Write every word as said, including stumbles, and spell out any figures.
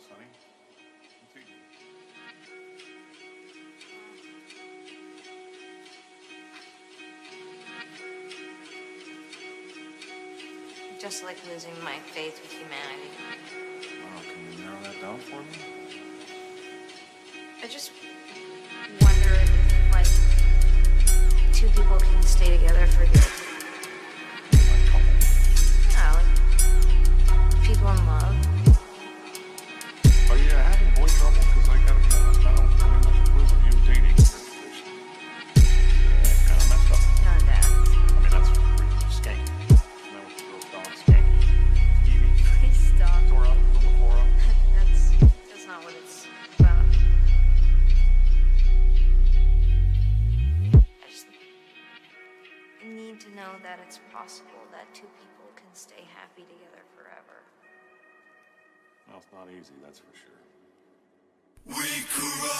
Sonny. It's easy. Just like losing my faith with humanity. Wow, can you narrow that down for me? I just wonder if, like, two people can stay together for good. Like couple. Yeah, like people in love. Are you having boy trouble? Because I gotta be honest, I don't really much approve of you dating this situation. Yeah, kind of messed up. No, Dad. I mean, that's pretty skanky. You know what the girls call it, skanky? Skeevy? Please stop. Tore up from the floor up? That's that's not what it's about. I just need to know that it's possible that two people can stay happy together forever. Well, it's not easy, that's for sure. We corrupt.